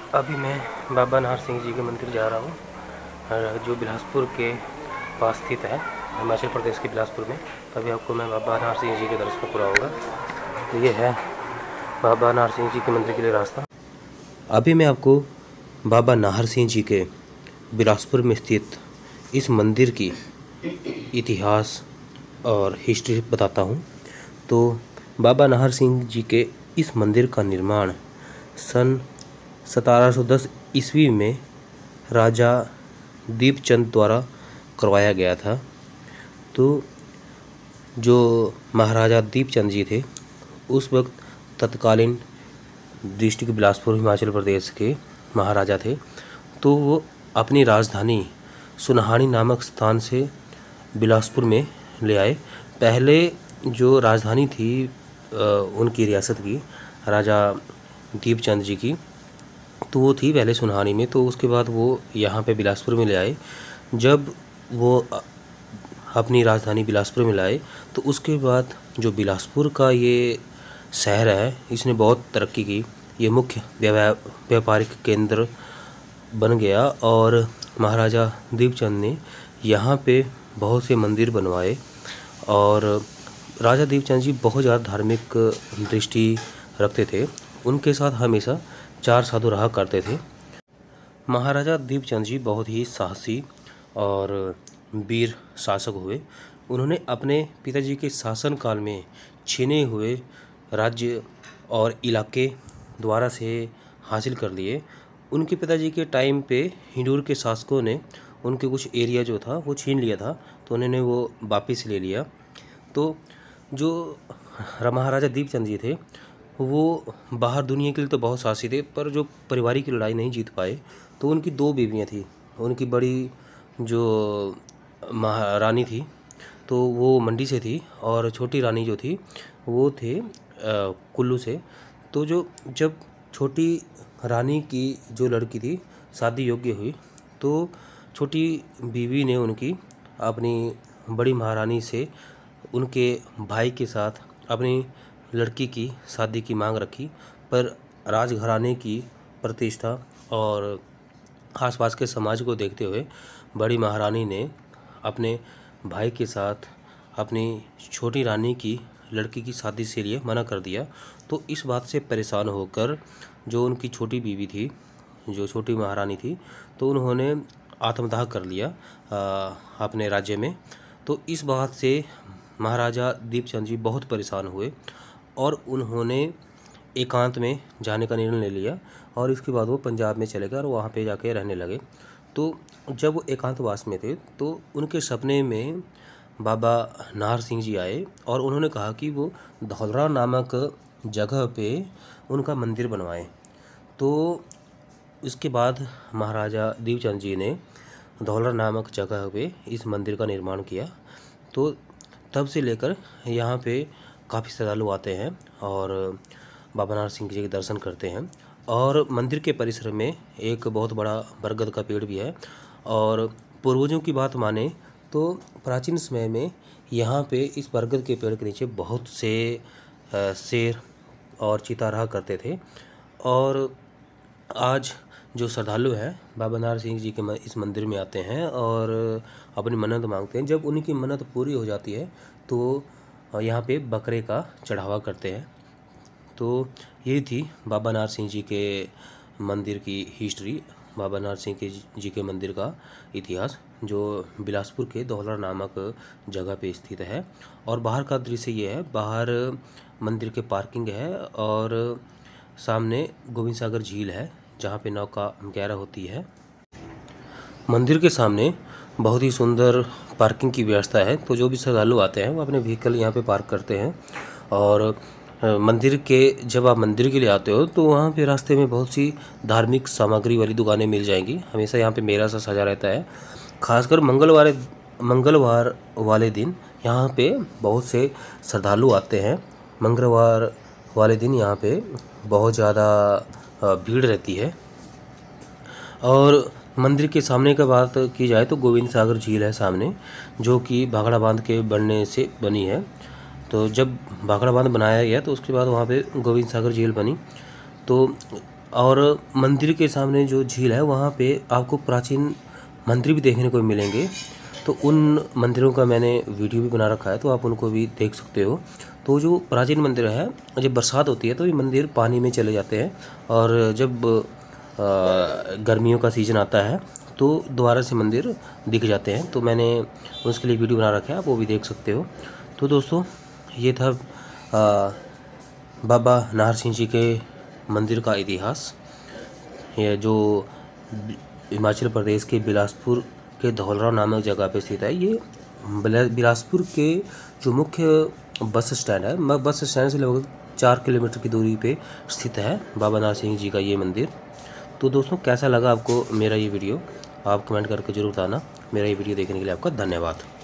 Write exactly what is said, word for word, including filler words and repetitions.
अभी मैं बाबा नाहर सिंह जी के मंदिर जा रहा हूँ, जो बिलासपुर के पास स्थित है, हिमाचल प्रदेश के बिलासपुर में। तभी आपको मैं बाबा नाहर सिंह जी के दर्शन कराऊंगा। तो ये है बाबा नाहर सिंह जी के मंदिर के लिए रास्ता। अभी मैं आपको बाबा नाहर सिंह जी के बिलासपुर में स्थित इस मंदिर की इतिहास और हिस्ट्री बताता हूँ। तो बाबा नाहर सिंह जी के इस मंदिर का निर्माण सन सतारह सौ दस ईस्वी में राजा दीपचंद द्वारा करवाया गया था। तो जो महाराजा दीपचंद जी थे उस वक्त तत्कालीन डिस्ट्रिक्ट बिलासपुर हिमाचल प्रदेश के महाराजा थे। तो वो अपनी राजधानी सुनहानी नामक स्थान से बिलासपुर में ले आए। पहले जो राजधानी थी उनकी रियासत की, राजा दीपचंद जी की, तो वो थी पहले सुनहानी में। तो उसके बाद वो यहाँ पे बिलासपुर में ले आए। जब वो अपनी राजधानी बिलासपुर में लाए तो उसके बाद जो बिलासपुर का ये शहर है इसने बहुत तरक्की की। ये मुख्य व्यापारिक केंद्र बन गया और महाराजा दीपचंद ने यहाँ पे बहुत से मंदिर बनवाए। और राजा दीपचंद जी बहुत ज़्यादा धार्मिक दृष्टि रखते थे। उनके साथ हमेशा चार साधु रहा करते थे। महाराजा दीपचंद जी बहुत ही साहसी और वीर शासक हुए। उन्होंने अपने पिताजी के शासनकाल में छीने हुए राज्य और इलाके द्वारा से हासिल कर लिए। उनके पिताजी के टाइम पे हिंदूर के शासकों ने उनके कुछ एरिया जो था वो छीन लिया था, तो उन्होंने वो वापस ले लिया। तो जो महाराजा दीपचंद जी थे वो बाहर दुनिया के लिए तो बहुत साहसी थे, पर जो पारिवारिक की लड़ाई नहीं जीत पाए। तो उनकी दो बीवियाँ थी। उनकी बड़ी जो महारानी थी तो वो मंडी से थी और छोटी रानी जो थी वो थे कुल्लू से। तो जो जब छोटी रानी की जो लड़की थी शादी योग्य हुई तो छोटी बीवी ने उनकी अपनी बड़ी महारानी से उनके भाई के साथ अपनी लड़की की शादी की मांग रखी। पर राजघराने की प्रतिष्ठा और आसपास के समाज को देखते हुए बड़ी महारानी ने अपने भाई के साथ अपनी छोटी रानी की लड़की की शादी से लिए मना कर दिया। तो इस बात से परेशान होकर जो उनकी छोटी बीवी थी, जो छोटी महारानी थी, तो उन्होंने आत्मदाह कर लिया आ, अपने राज्य में। तो इस बात से महाराजा दीपचंद जी बहुत परेशान हुए और उन्होंने एकांत में जाने का निर्णय ले लिया और इसके बाद वो पंजाब में चले गए और वहाँ पे जाके रहने लगे। तो जब वो एकांतवास में थे तो उनके सपने में बाबा नाहर सिंह जी आए और उन्होंने कहा कि वो धौलरा नामक जगह पे उनका मंदिर बनवाएं। तो इसके बाद महाराजा दीपचंद जी ने धौलरा नामक जगह पे इस मंदिर का निर्माण किया। तो तब से लेकर यहाँ पे काफ़ी श्रद्धालु आते हैं और बाबा नाहर सिंह जी के दर्शन करते हैं। और मंदिर के परिसर में एक बहुत बड़ा बरगद का पेड़ भी है। और पूर्वजों की बात माने तो प्राचीन समय में यहाँ पे इस बरगद के पेड़ के नीचे बहुत से शेर और चीता रहा करते थे। और आज जो श्रद्धालु हैं बाबा नाहर सिंह जी के इस मंदिर में आते हैं और अपनी मन्नत मांगते हैं। जब उनकी मन्नत पूरी हो जाती है तो यहाँ पे बकरे का चढ़ावा करते हैं। तो ये थी बाबा नाहर सिंह जी के मंदिर की हिस्ट्री, बाबा नाहर सिंह के जी के मंदिर का इतिहास, जो बिलासपुर के धौलरा नामक जगह पे स्थित है। और बाहर का दृश्य ये है, बाहर मंदिर के पार्किंग है और सामने गोविंद सागर झील है जहाँ पे नौका गैरह होती है। मंदिर के सामने बहुत ही सुंदर पार्किंग की व्यवस्था है। तो जो भी श्रद्धालु आते हैं वो अपने व्हीकल यहाँ पे पार्क करते हैं। और मंदिर के जब आप मंदिर के लिए आते हो तो वहाँ पे रास्ते में बहुत सी धार्मिक सामग्री वाली दुकानें मिल जाएंगी। हमेशा यहाँ पे मेला सा सजा रहता है। खासकर मंगलवार मंगलवार वाले दिन यहाँ पे बहुत से श्रद्धालु आते हैं। मंगलवार वाले दिन यहाँ पे बहुत ज़्यादा भीड़ रहती है। और मंदिर के सामने का बात की जाए तो गोविंद सागर झील है सामने, जो कि भाखड़ा बांध के बनने से बनी है। तो जब भाखड़ा बांध बनाया गया तो उसके बाद वहाँ पे गोविंद सागर झील बनी। तो और मंदिर के सामने जो झील है वहाँ पे आपको प्राचीन मंदिर भी देखने को मिलेंगे। तो उन मंदिरों का मैंने वीडियो भी बना रखा है, तो आप उनको भी देख सकते हो। तो जो प्राचीन मंदिर है, जब बरसात होती है तो ये मंदिर पानी में चले जाते हैं, और जब गर्मियों का सीज़न आता है तो दोबारा से मंदिर दिख जाते हैं। तो मैंने उसके लिए वीडियो बना रखा है, आप वो भी देख सकते हो। तो दोस्तों, ये था आ, बाबा नाहर सिंह जी के मंदिर का इतिहास। ये जो हिमाचल प्रदेश के बिलासपुर के धौलराव नामक जगह पे स्थित है। ये बिलासपुर के जो मुख्य बस स्टैंड है, बस स्टैंड से लगभग चार किलोमीटर की दूरी पे स्थित है बाबा नाहर सिंह जी का ये मंदिर। तो दोस्तों, कैसा लगा आपको मेरा ये वीडियो, आप कमेंट करके जरूर बताना। मेरा ये वीडियो देखने के लिए आपका धन्यवाद।